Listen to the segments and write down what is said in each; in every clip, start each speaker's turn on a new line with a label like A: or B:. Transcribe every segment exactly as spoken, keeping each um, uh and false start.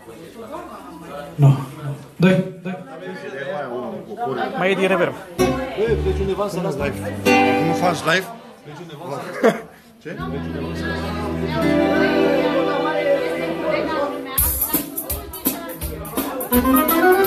A: Nu. Doi, doi. Mai e din reverb.
B: Băi, pleci undeva în seara asta?
C: Nu faci live?
B: Pleci undeva?
C: Ce?
B: Pleci undeva în seara asta?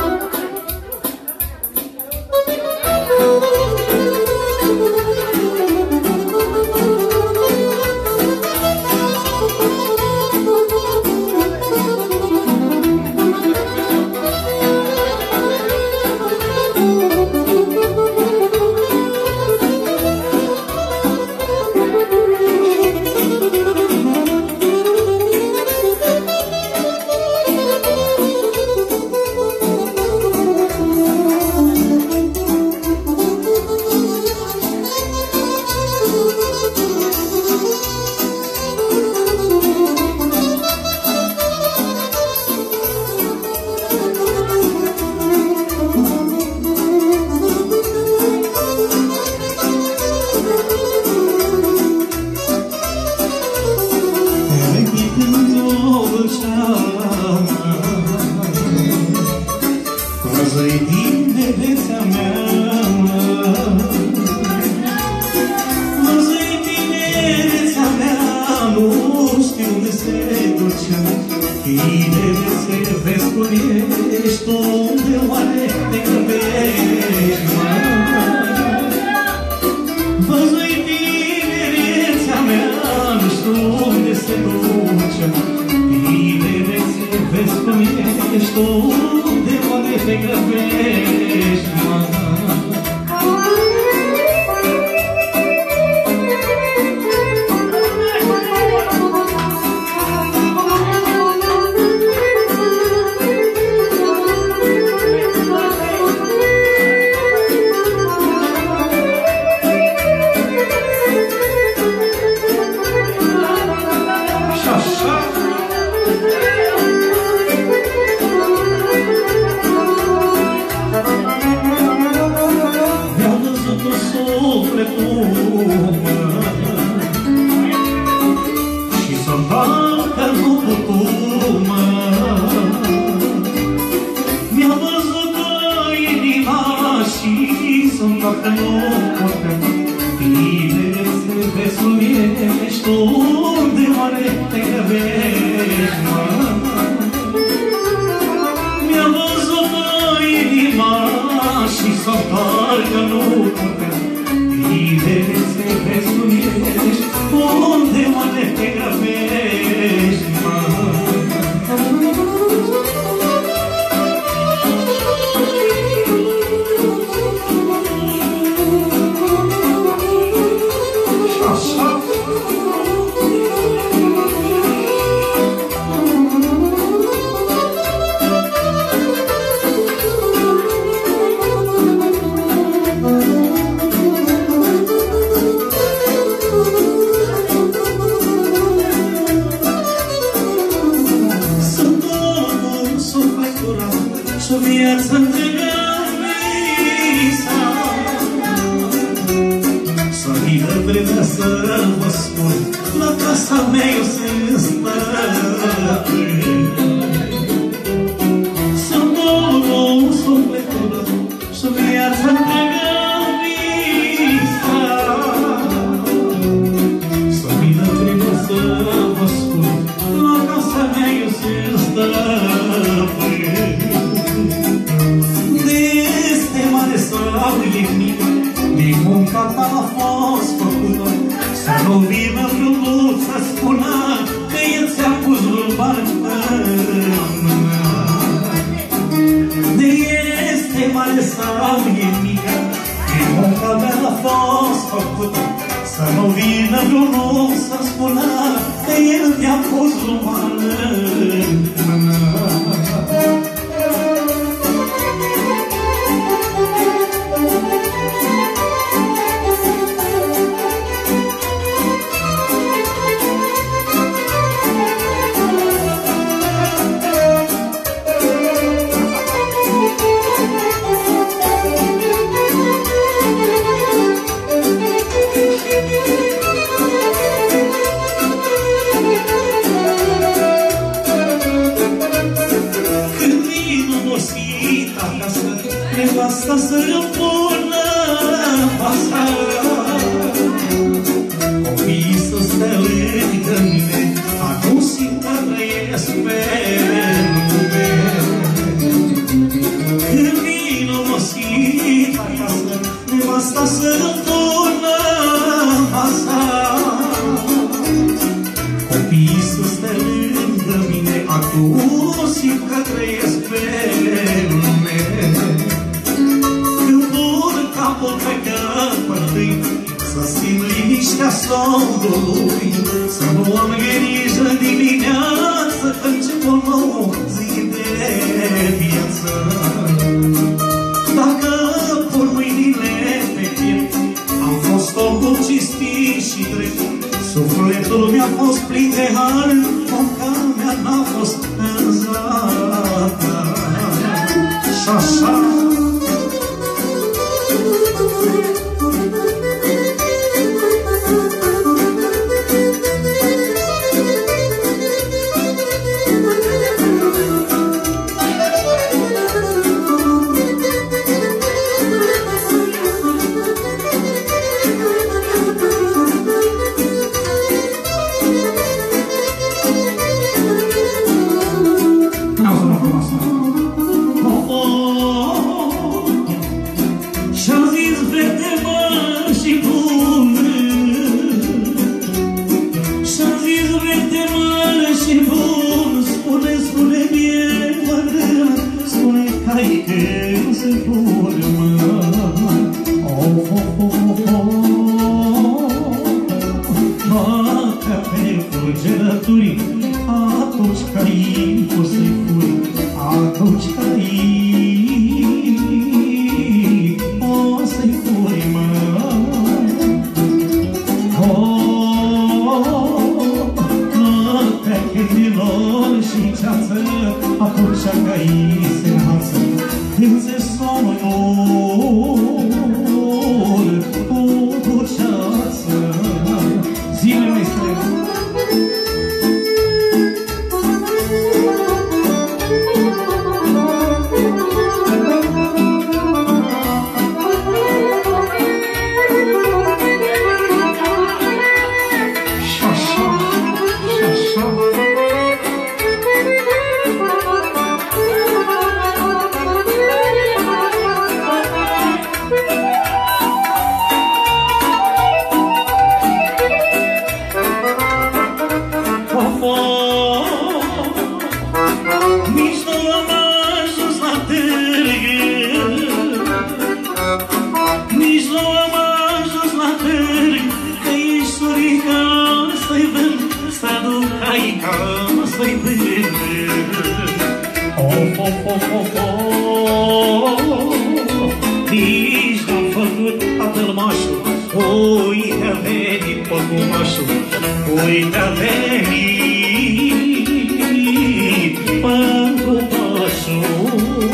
D: Nevasta să-mi pună pasa, copiii să stea lângă mine, acum simt că trăiesc pe lume. Când vin obosit acasă, nevasta să-mi pună pasa, copiii să stea lângă mine, acum simt că trăiesc pe lume. Când pun capul pe căpătâi, să simt liniștea somnului, să nu am grijă dimineață, că încep o nouă zi de viață. Dacă pun mâinile pe piept, am fost om cinstit și drept, sufletul mi-a fost plin de har, munca mea n-a fost în zadar. Și așa atunci cai, o să-i furi, atunci cai, o să-i furi, mă. Noaptea chenilor și ceață, atunci cai se înalță, când se somnul cu ceață. Zile mai străi. Nici n-am făcut atâlmașul, uite-a venit păcumașul, uite-a venit păcumașul.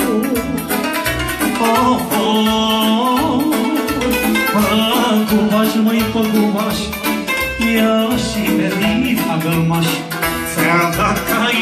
D: Păcumaș, măi păcumaș, ia și venit agălmaș, ți-a dat cai.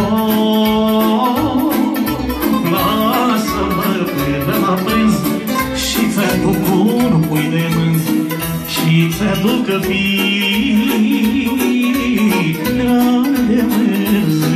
D: Lasă-mă până m-a prins ducă firea de merse.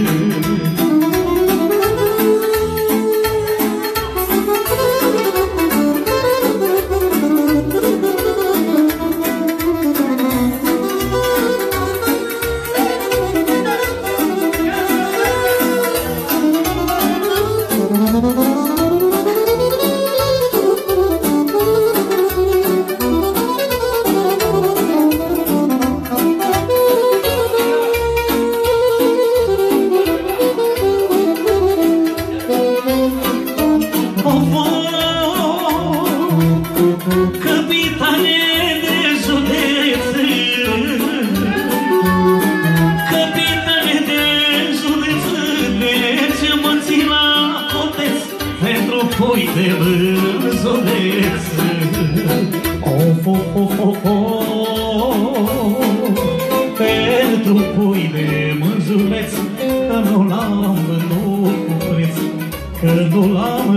D: Uite vânzoleț, of, of, of, of, of, pentru pui de mânzuleț, că nu l-am vândut cu preț, că nu l-am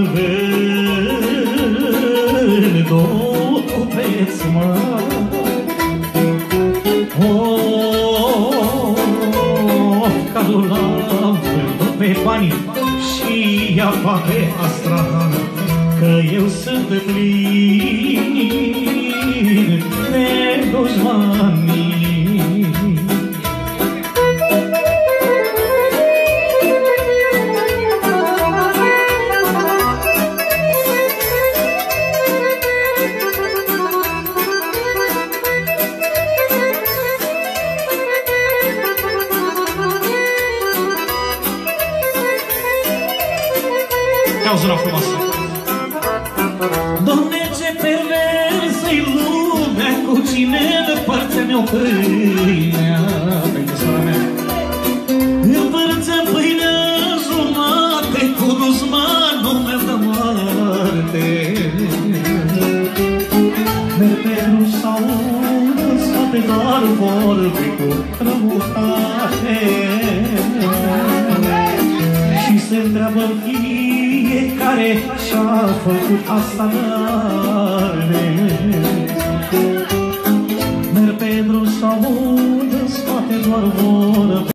D: vândut cu preț, mă. Of, că nu l-am vândut pe bani și apa pe Astrahan, că eu sunt plin de dușmani. Una frumoasă. Doamne, ce perversă-i lumea, cu cine depărțea mi-o pâinea. Pentru sora mea. Împărțea pâinea jumate, cu dușmanul meu de moarte. Merg pe drum sau în spate, doar vorbe cu rămutate. Și se întreabă fiecare și-a făcut asta n-are. Merg pe drum sau în spate, doar vorbe